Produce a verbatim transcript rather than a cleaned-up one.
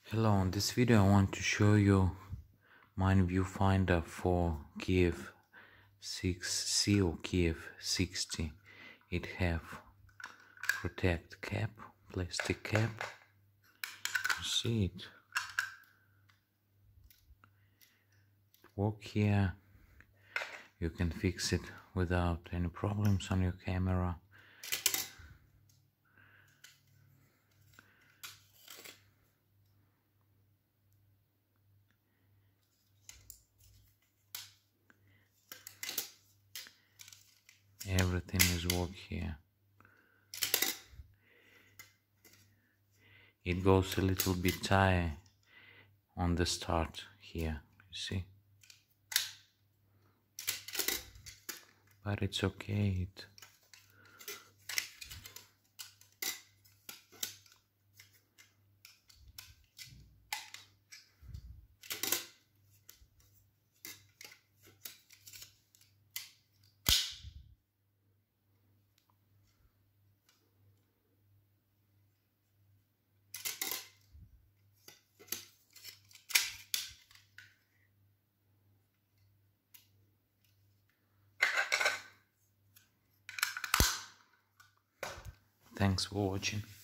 Hello, in this video I want to show you my viewfinder for Kiev six C or Kiev sixty. It have protect cap, plastic cap. You see it. Work here. You can fix it without any problems on your camera. Everything is work here. It goes a little bit tight on the start here, you see. But it's okay. It Thanks for watching.